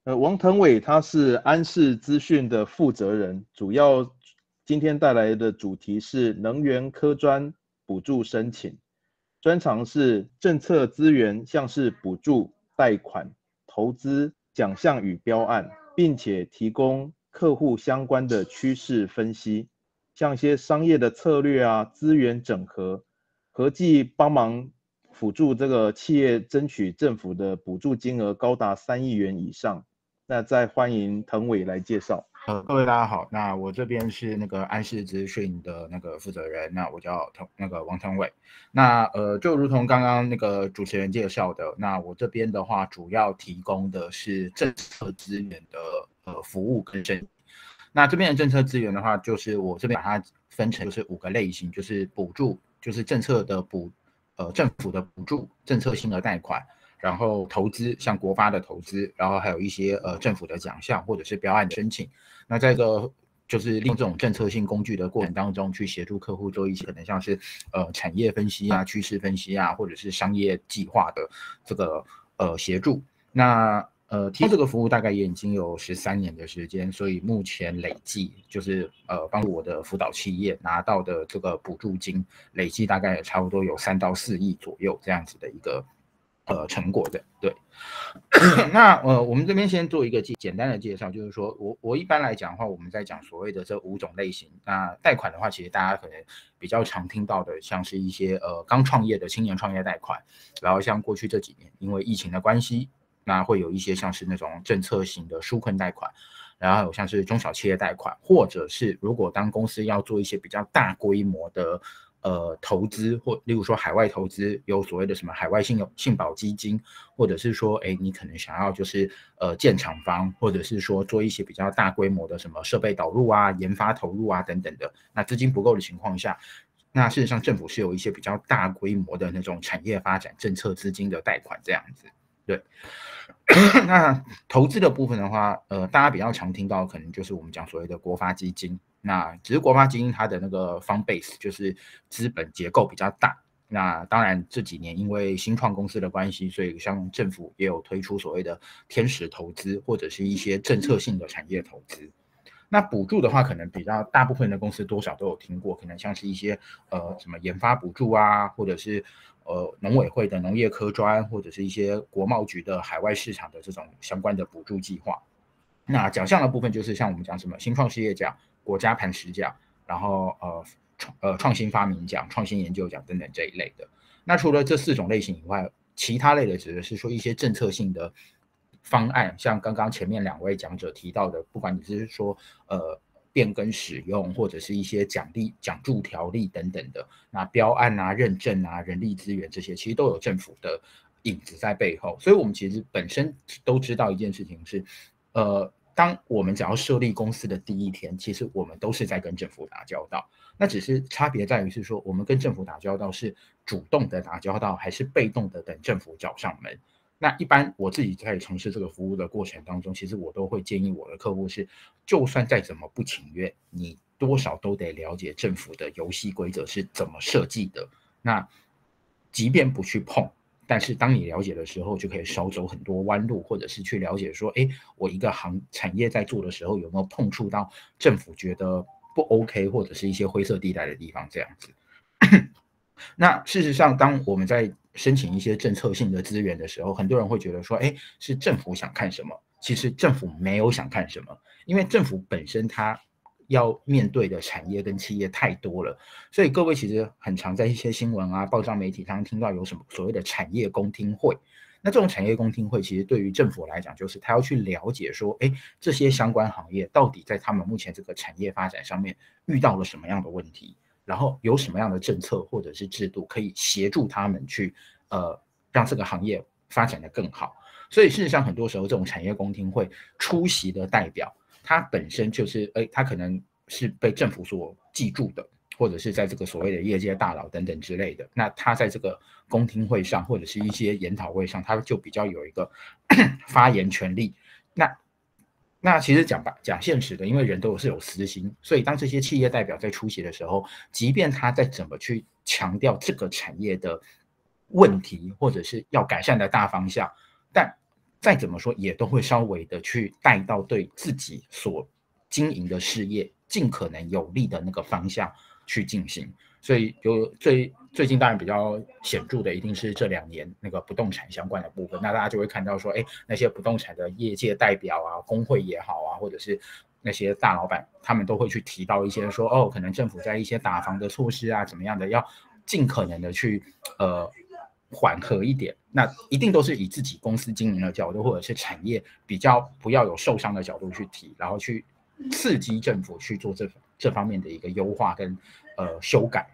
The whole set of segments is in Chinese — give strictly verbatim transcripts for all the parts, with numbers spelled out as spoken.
呃，王腾伟他是安氏资讯的负责人，主要今天带来的主题是能源科专补助申请，专长是政策资源，像是补助、贷款、投资、奖项与标案，并且提供客户相关的趋势分析，像一些商业的策略啊、资源整合，合计帮忙辅助这个企业争取政府的补助金额高达三亿元以上。那再欢迎腾伟来介绍。 呃，各位大家好，那我这边是那个安氏资讯的那个负责人，那我叫腾那个王腾伟。那呃，就如同刚刚那个主持人介绍的，那我这边的话主要提供的是政策资源的呃服务跟申请。那这边的政策资源的话，就是我这边把它分成就是五个类型，就是补助，就是政策的补呃政府的补助，政策性的贷款。然后投资，像国发的投资，然后还有一些呃政府的奖项或者是标案的申请。那在这个就是利用这种政策性工具的过程当中，去协助客户做一些可能像是呃产业分析啊、趋势分析啊，或者是商业计划的这个呃协助。那呃提供这个服务大概也已经有十三年的时间，所以目前累计就是呃帮助我的辅导企业拿到的这个补助金，累计大概也差不多有三到四亿左右这样子的一个。呃，成果的对，那呃，我们这边先做一个简单的介绍，就是说我我一般来讲的话，我们在讲所谓的这五种类型。那贷款的话，其实大家可能比较常听到的，像是一些呃刚创业的青年创业贷款，然后像过去这几年因为疫情的关系，那会有一些像是那种政策型的纾困贷款，然后还有像是中小企业贷款，或者是如果当公司要做一些比较大规模的。呃，投资或例如说海外投资，有所谓的什么海外信用信保基金，或者是说，哎，你可能想要就是呃建厂房，或者是说做一些比较大规模的什么设备导入啊、研发投入啊等等的。那资金不够的情况下，那事实上政府是有一些比较大规模的那种产业发展政策资金的贷款这样子。对，那投资的部分的话，呃，大家比较常听到可能就是我们讲所谓的国发基金。那只是国发基金它的那个 fund base 就是资本结构比较大。那当然这几年因为新创公司的关系，所以像政府也有推出所谓的天使投资或者是一些政策性的产业投资。那补助的话，可能比较大部分的公司多少都有听过，可能像是一些呃什么研发补助啊，或者是呃农委会的农业科专，或者是一些国贸局的海外市场的这种相关的补助计划。那奖项的部分就是像我们讲什么新创事业奖、国家磐石奖，然后呃创呃创新发明奖、创新研究奖等等这一类的。那除了这四种类型以外，其他类的指的是说一些政策性的方案，像刚刚前面两位讲者提到的，不管你是说呃变更使用，或者是一些奖励奖助条例等等的，那标案啊、认证啊、人力资源这些，其实都有政府的影子在背后。所以我们其实本身都知道一件事情是。呃，当我们只要设立公司的第一天，其实我们都是在跟政府打交道。那只是差别在于是说，我们跟政府打交道是主动的打交道，还是被动的等政府找上门。那一般我自己在从事这个服务的过程当中，其实我都会建议我的客户是，就算再怎么不情愿，你多少都得了解政府的游戏规则是怎么设计的。那即便不去碰。但是当你了解的时候，就可以少走很多弯路，或者是去了解说，哎，我一个行产业在做的时候，有没有碰触到政府觉得不 OK， 或者是一些灰色地带的地方这样子。那事实上，当我们在申请一些政策性的资源的时候，很多人会觉得说，哎，是政府想看什么？其实政府没有想看什么，因为政府本身它要面对的产业跟企业太多了，所以各位其实很常在一些新闻啊、报章媒体上听到有什么所谓的产业公听会。那这种产业公听会，其实对于政府来讲，就是他要去了解说，哎，这些相关行业到底在他们目前这个产业发展上面遇到了什么样的问题，然后有什么样的政策或者是制度可以协助他们去呃让这个行业发展得更好。所以事实上，很多时候这种产业公听会出席的代表。它本身就是，哎，它可能是被政府所记住的，或者是在这个所谓的业界大佬等等之类的。那他在这个公听会上，或者是一些研讨会上，他就比较有一个发言权利。那那其实讲吧，讲现实的，因为人都是有私心，所以当这些企业代表在出席的时候，即便他在怎么去强调这个产业的问题，或者是要改善的大方向，但再怎么说也都会稍微的去带到对自己所经营的事业尽可能有利的那个方向去进行。所以有最最近当然比较显著的一定是这两年那个不动产相关的部分，那大家就会看到说，哎，那些不动产的业界代表啊，工会也好啊，或者是那些大老板，他们都会去提到一些说，哦，可能政府在一些打房的措施啊，怎么样的，要尽可能的去呃缓和一点。那一定都是以自己公司经营的角度，或者是产业比较不要有受伤的角度去提，然后去刺激政府去做这这方面的一个优化跟呃修改。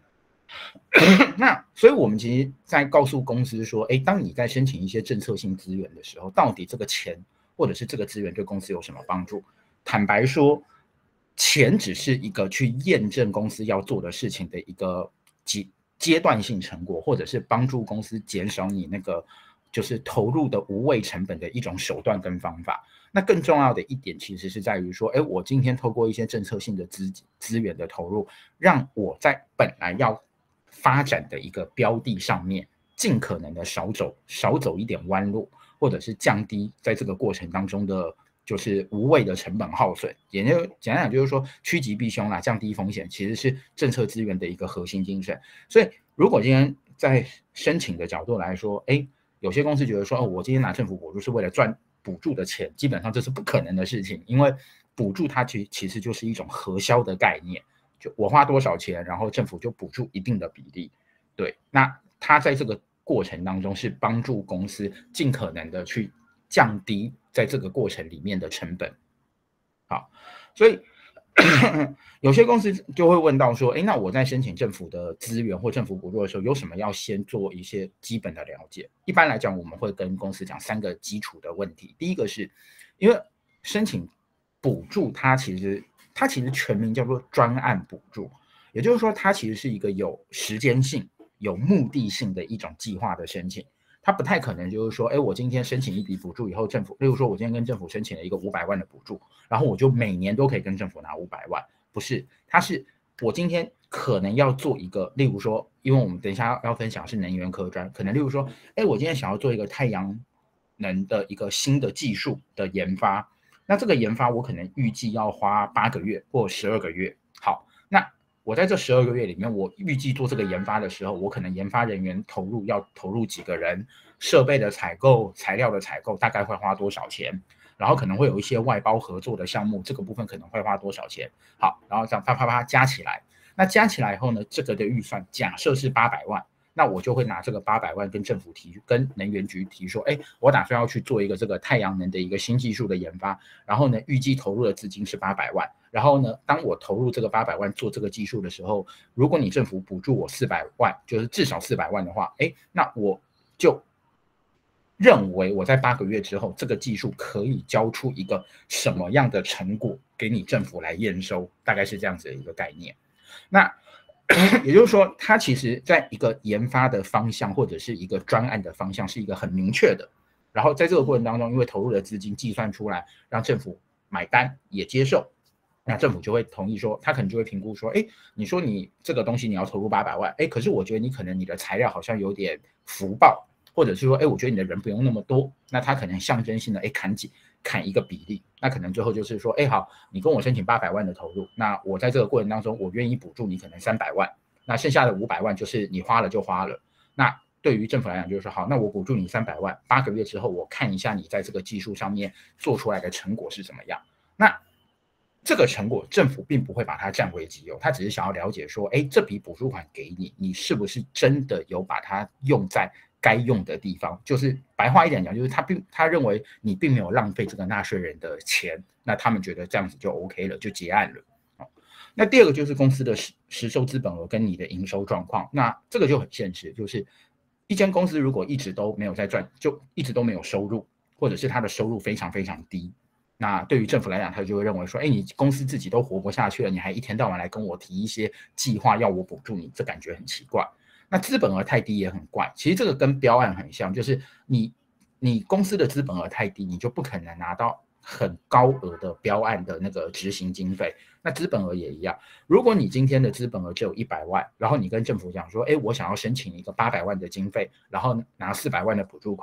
那所以我们其实在告诉公司说，哎，当你在申请一些政策性资源的时候，到底这个钱或者是这个资源对公司有什么帮助？坦白说，钱只是一个去验证公司要做的事情的一个阶阶段性成果，或者是帮助公司减少你那个就是投入的无谓成本的一种手段跟方法。那更重要的一点其实是在于说，哎，我今天透过一些政策性的资资源的投入，让我在本来要发展的一个标的上面，尽可能的少走少走一点弯路，或者是降低在这个过程当中的就是无谓的成本耗损。也就简单讲就是说趋吉避凶啦，降低风险，其实是政策资源的一个核心精神。所以如果今天在申请的角度来说，哎，有些公司觉得说，哦，我今天拿政府补助是为了赚补助的钱，基本上这是不可能的事情，因为补助它其其实就是一种核销的概念。就我花多少钱，然后政府就补助一定的比例，对，那它在这个过程当中是帮助公司尽可能的去降低在这个过程里面的成本。好，所以有些公司就会问到说，哎，那我在申请政府的资源或政府补助的时候，有什么要先做一些基本的了解？一般来讲，我们会跟公司讲三个基础的问题。第一个是，因为申请补助，它其实它其实全名叫做专案补助，也就是说，它其实是一个有时间性、有目的性的一种计划的申请。它不太可能就是说，哎，我今天申请一笔补助以后，政府，例如说，我今天跟政府申请了一个五百万的补助，然后我就每年都可以跟政府拿五百万，不是，它是我今天可能要做一个，例如说，因为我们等一下要分享是能源科专，可能例如说，哎，我今天想要做一个太阳能的一个新的技术的研发，那这个研发我可能预计要花八个月或十二个月。好，那我在这十二个月里面，我预计做这个研发的时候，我可能研发人员投入要投入几个人，设备的采购、材料的采购大概会花多少钱，然后可能会有一些外包合作的项目，这个部分可能会花多少钱。好，然后这样啪啪啪加起来，那加起来以后呢，这个的预算假设是八百万。那我就会拿这个八百万跟政府提，跟能源局提说，哎，我打算要去做一个这个太阳能的一个新技术的研发，然后呢，预计投入的资金是八百万，然后呢，当我投入这个八百万做这个技术的时候，如果你政府补助我四百万，就是至少四百万的话，哎，那我就认为我在八个月之后，这个技术可以交出一个什么样的成果给你政府来验收，大概是这样子的一个概念。那也就是说，它其实在一个研发的方向或者是一个专案的方向是一个很明确的，然后在这个过程当中，因为投入的资金计算出来，让政府买单也接受，那政府就会同意说，他可能就会评估说，哎，你说你这个东西你要投入八百万，哎，可是我觉得你可能你的材料好像有点浮报，或者是说，哎，我觉得你的人不用那么多，那他可能象征性的，哎，砍几砍一个比例，那可能最后就是说，哎，好，你跟我申请八百万的投入，那我在这个过程当中，我愿意补助你可能三百万，那剩下的五百万就是你花了就花了。那对于政府来讲，就是说，好，那我补助你三百万，八个月之后，我看一下你在这个技术上面做出来的成果是怎么样。那这个成果，政府并不会把它占为己有，他只是想要了解说，哎，这笔补助款给你，你是不是真的有把它用在该用的地方？就是白话一点讲，就是他并他认为你并没有浪费这个纳税人的钱，那他们觉得这样子就 OK 了，就结案了。那第二个就是公司的实实收资本额跟你的营收状况，那这个就很现实，就是一间公司如果一直都没有在赚，就一直都没有收入，或者是它的收入非常非常低，那对于政府来讲，他就会认为说，哎，你公司自己都活不下去了，你还一天到晚来跟我提一些计划要我补助你，这感觉很奇怪。那资本额太低也很怪，其实这个跟标案很像，就是你你公司的资本额太低，你就不可能拿到很高额的标案的那个执行经费。那资本额也一样，如果你今天的资本额只有一百万，然后你跟政府讲说，哎，我想要申请一个八百万的经费，然后拿四百万的补助款，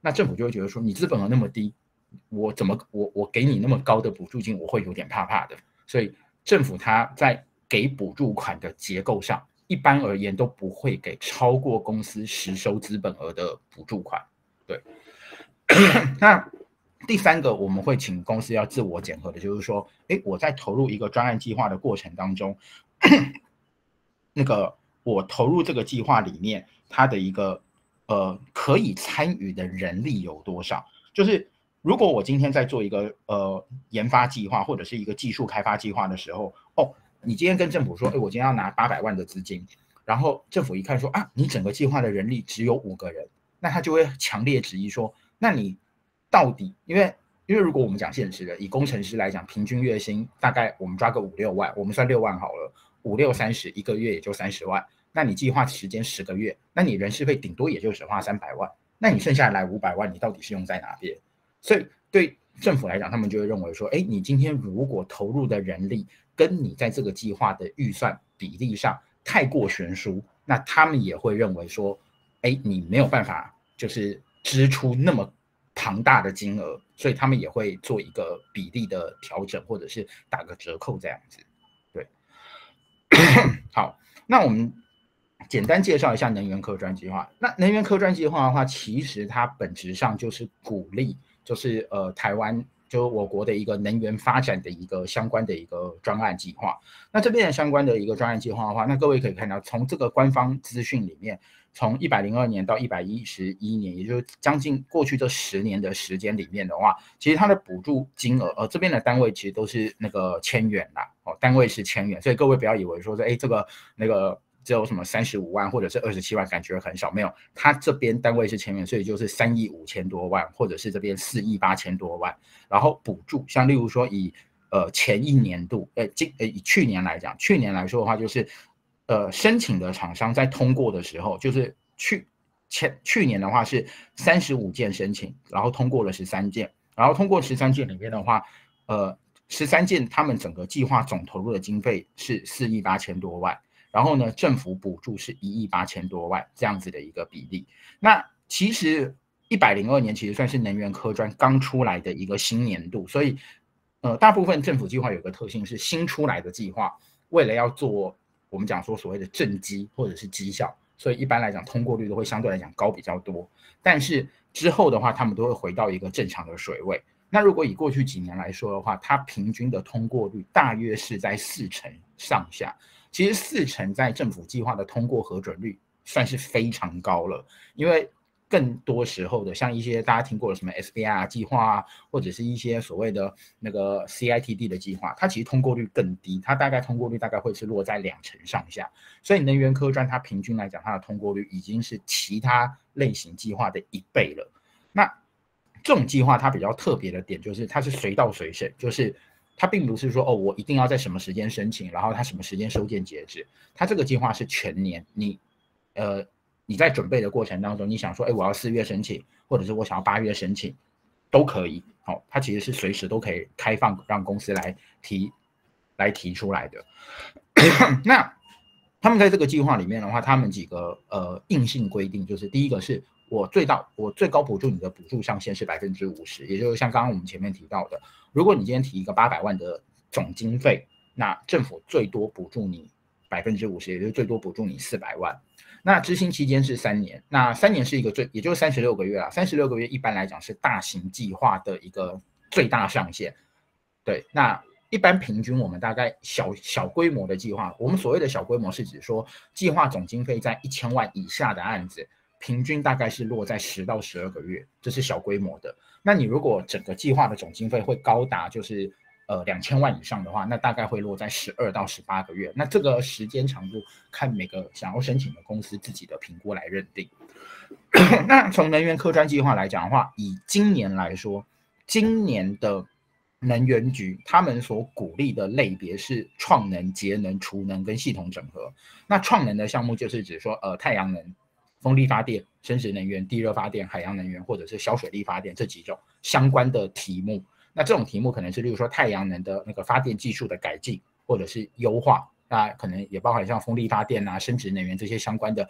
那政府就会觉得说，你资本额那么低，我怎么我我给你那么高的补助金，我会有点怕怕的。所以政府它在给补助款的结构上，一般而言都不会给超过公司实收资本额的补助款。对，那第三个我们会请公司要自我检核的，就是说，哎，我在投入一个专案计划的过程当中，那个我投入这个计划里面，它的一个呃可以参与的人力有多少？就是如果我今天在做一个呃研发计划或者是一个技术开发计划的时候，哦，你今天跟政府说，哎，我今天要拿八百万的资金，然后政府一看说啊，你整个计划的人力只有五个人，那他就会强烈质疑说，那你到底因为因为如果我们讲现实的，以工程师来讲，平均月薪大概我们抓个五六万，我们算六万好了，五六三十，一个月也就三十万。那你计划时间十个月，那你人事费顶多也就只花三百万，那你剩下来五百万，你到底是用在哪边？所以对政府来讲，他们就会认为说，哎，你今天如果投入的人力跟你在这个计划的预算比例上太过悬殊，那他们也会认为说，哎，你没有办法就是支出那么庞大的金额，所以他们也会做一个比例的调整，或者是打个折扣这样子。对，好，那我们简单介绍一下能源科专计划。那能源科专计划的话，其实它本质上就是鼓励，就是呃台湾就是我国的一个能源发展的一个相关的一个专案计划。那这边的相关的一个专案计划的话，那各位可以看到，从这个官方资讯里面，从一百零二年到一百一十一年，也就是将近过去这十年的时间里面的话，其实它的补助金额，呃，这边的单位其实都是那个千元啦，哦，单位是千元，所以各位不要以为说，哎，这个那个。只有什么三十五万或者是二十七万，感觉很少，没有，它这边单位是千元，所以就是三亿五千多万，或者是这边四亿八千多万。然后补助，像例如说以呃前一年度，呃今呃以去年来讲，去年来说的话，就是呃申请的厂商在通过的时候，就是去前去年的话是三十五件申请，然后通过了十三件，然后通过十三件里面的话，呃十三件他们整个计划总投入的经费是四亿八千多万。然后呢，政府补助是一亿八千多万这样子的一个比例。那其实一百零二年其实算是能源科专刚出来的一个新年度，所以呃，大部分政府计划有个特性是新出来的计划，为了要做我们讲说所谓的政绩或者是绩效，所以一般来讲通过率都会相对来讲高比较多。但是之后的话，他们都会回到一个正常的水位。那如果以过去几年来说的话，它平均的通过率大约是在四成上下。其实四成在政府计划的通过核准率算是非常高了，因为更多时候的像一些大家听过的什么 S B I R 计划啊，或者是一些所谓的那个 C I T D 的计划，它其实通过率更低，它大概通过率大概会是落在两成上下。所以能源科专它平均来讲，它的通过率已经是其他类型计划的一倍了。那这种计划它比较特别的点就是它是随到随审，就是它并不是说哦，我一定要在什么时间申请，然后它什么时间收件截止。它这个计划是全年，你呃你在准备的过程当中，你想说，哎，我要四月申请，或者是我想要八月申请，都可以。好、哦，它其实是随时都可以开放让公司来提来提出来的。那他们在这个计划里面的话，他们几个呃硬性规定就是，第一个是我最大我最高补助你的补助上限是百分之五十，也就是像刚刚我们前面提到的。如果你今天提一个八百万的总经费，那政府最多补助你百分之五十，也就是最多补助你四百万。那执行期间是三年，那三年是一个最，也就是三十六个月啊。三十六个月一般来讲是大型计划的一个最大上限。对，那一般平均我们大概小小规模的计划，我们所谓的小规模是指说计划总经费在一千万以下的案子，平均大概是落在十到十二个月，这是小规模的。那你如果整个计划的总经费会高达就是呃两千万以上的话，那大概会落在十二到十八个月。那这个时间长度看每个想要申请的公司自己的评估来认定。那从能源科专计划来讲的话，以今年来说，今年的能源局他们所鼓励的类别是创能、节能、储能跟系统整合。那创能的项目就是指说呃太阳能、风力发电、生质能源、地热发电、海洋能源或者是小水力发电这几种相关的题目。那这种题目可能是例如说太阳能的那个发电技术的改进或者是优化，那可能也包含像风力发电啊、生质能源这些相关的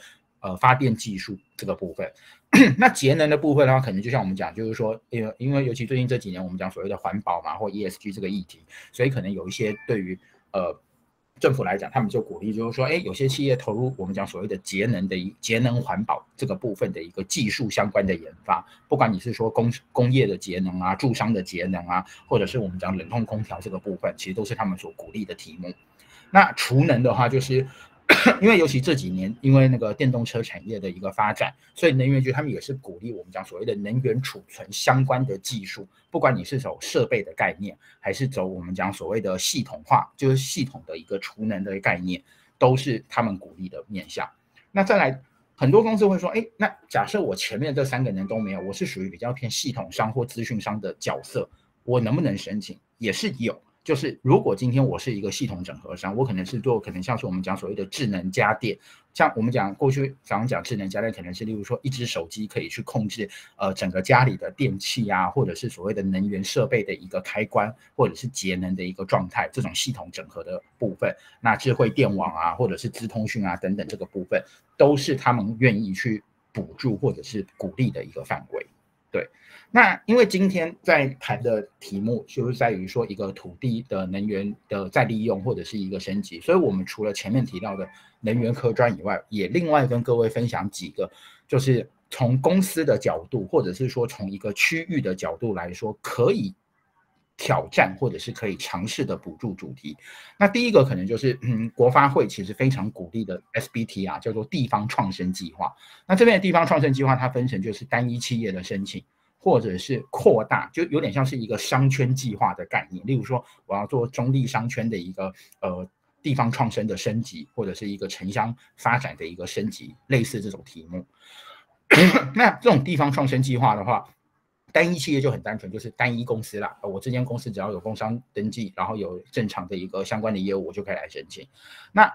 呃发电技术这个部分。那节能的部分的话，可能就像我们讲，就是说，因为因为尤其最近这几年，我们讲所谓的环保嘛，或 E S G 这个议题，所以可能有一些对于呃政府来讲，他们就鼓励，就是说，哎，有些企业投入我们讲所谓的节能的一节能环保这个部分的一个技术相关的研发，不管你是说工工业的节能啊、住商的节能啊，或者是我们讲冷冻空调这个部分，其实都是他们所鼓励的题目。那储能的话，就是因为尤其这几年，因为那个电动车产业的一个发展，所以能源局他们也是鼓励我们讲所谓的能源储存相关的技术，不管你是走设备的概念，还是走我们讲所谓的系统化，就是系统的一个储能的概念，都是他们鼓励的面向。那再来，很多公司会说，哎，那假设我前面这三个人都没有，我是属于比较偏系统商或资讯商的角色，我能不能申请？也是有。就是如果今天我是一个系统整合商，我可能是做可能像是我们讲所谓的智能家电，像我们讲过去常讲智能家电，可能是例如说一只手机可以去控制呃整个家里的电器啊，或者是所谓的能源设备的一个开关，或者是节能的一个状态，这种系统整合的部分，那智慧电网啊，或者是资通讯啊等等这个部分，都是他们愿意去补助或者是鼓励的一个范围。对，那因为今天在谈的题目就是在于说一个土地的能源的再利用或者是一个升级，所以我们除了前面提到的能源科专以外，也另外跟各位分享几个，就是从公司的角度或者是说从一个区域的角度来说，可以挑战或者是可以尝试的补助主题。那第一个可能就是嗯，国发会其实非常鼓励的 S B T 啊，叫做地方创生计划。那这边的地方创生计划它分成就是单一企业的申请，或者是扩大，就有点像是一个商圈计划的概念。例如说我要做中立商圈的一个呃地方创生的升级，或者是一个城乡发展的一个升级，类似这种题目。那这种地方创生计划的话，单一企业就很单纯，就是单一公司啦。我这间公司只要有工商登记，然后有正常的一个相关的业务，我就可以来申请。那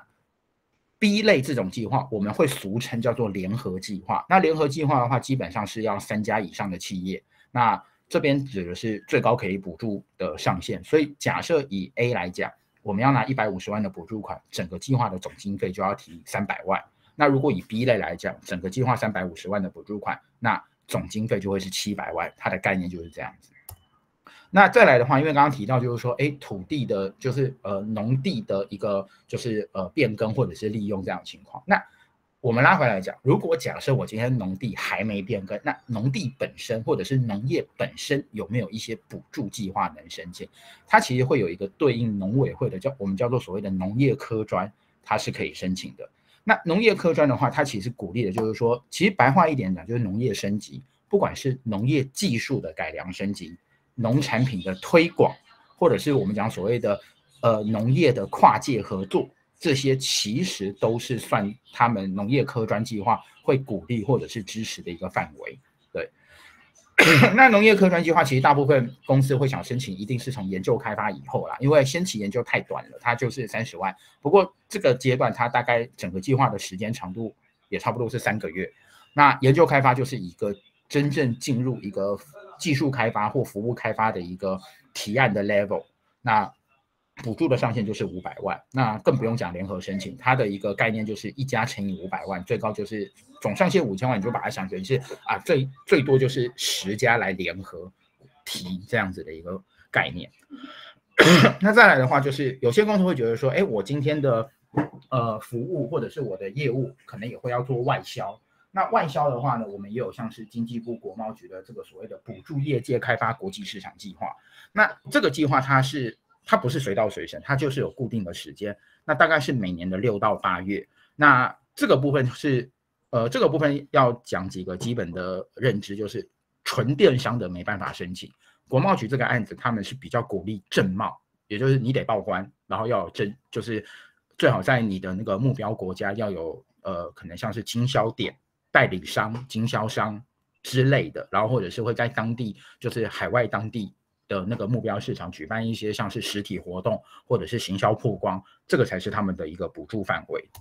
B 类这种计划，我们会俗称叫做联合计划。那联合计划的话，基本上是要三家以上的企业。那这边指的是最高可以补助的上限。所以假设以 A 来讲，我们要拿一百五十万的补助款，整个计划的总经费就要提三百万。那如果以 B 类来讲，整个计划三百五十万的补助款，那总经费就会是七百万，它的概念就是这样子。那再来的话，因为刚刚提到就是说，哎，土地的，就是呃农地的一个就是呃变更或者是利用这样的情况。那我们拉回来讲，如果假设我今天农地还没变更，那农地本身或者是农业本身有没有一些补助计划能申请？它其实会有一个对应农委会的叫我们叫做所谓的农业科专，它是可以申请的。那农业科专的话，它其实鼓励的就是说，其实白话一点讲，就是农业升级，不管是农业技术的改良升级，农产品的推广，或者是我们讲所谓的呃农业的跨界合作，这些其实都是算他们农业科专计划会鼓励或者是支持的一个范围。对，那农业科专计划其实大部分公司会想申请，一定是从研究开发以后啦，因为先期研究太短了，它就是三十万。不过这个阶段它大概整个计划的时间长度也差不多是三个月。那研究开发就是一个真正进入一个技术开发或服务开发的一个提案的 level， 那补助的上限就是五百万，那更不用讲联合申请，它的一个概念就是一家乘以五百万，最高就是总上限五千万，你就把它想成是啊最最多就是十家来联合提这样子的一个概念。那再来的话，就是有些公司会觉得说，哎，我今天的呃服务或者是我的业务可能也会要做外销。那外销的话呢，我们也有像是经济部国贸局的这个所谓的补助业界开发国际市场计划。那这个计划它是它不是随到随审，它就是有固定的时间，那大概是每年的六到八月。那这个部分是呃这个部分要讲几个基本的认知，就是纯电商的没办法申请。国贸局这个案子他们是比较鼓励正贸，也就是你得报关，然后要有正，就是最好在你的那个目标国家要有呃可能像是经销点、代理商、经销商之类的，然后或者是会在当地就是海外当地的那个目标市场举办一些像是实体活动或者是行销曝光，这个才是他们的一个补助范围。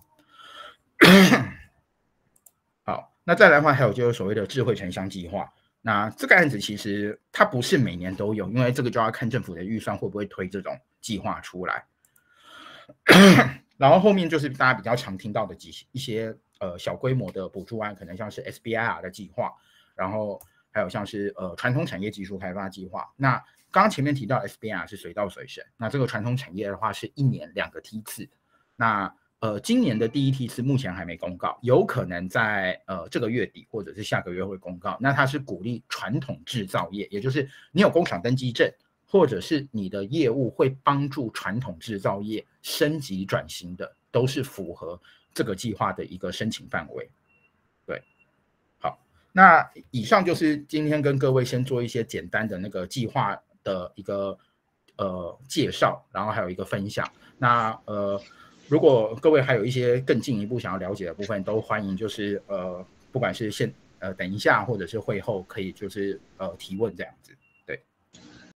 好，那再来的话还有就是所谓的智慧城乡计划。那这个案子其实它不是每年都有，因为这个就要看政府的预算会不会推这种计划出来。然后后面就是大家比较常听到的几一些呃小规模的补助案，可能像是 S B I R 的计划，然后还有像是呃传统产业技术开发计划。那刚刚前面提到 S B I R 是水到水神，那这个传统产业的话是一年两个梯次。那呃今年的第一梯次目前还没公告，有可能在呃这个月底或者是下个月会公告。那它是鼓励传统制造业，也就是你有工厂登记证，或者是你的业务会帮助传统制造业升级转型的，都是符合这个计划的一个申请范围。对，好，那以上就是今天跟各位先做一些简单的那个计划的一个呃介绍，然后还有一个分享。那呃，如果各位还有一些更进一步想要了解的部分，都欢迎就是呃，不管是现呃等一下或者是会后，可以就是呃提问这样子。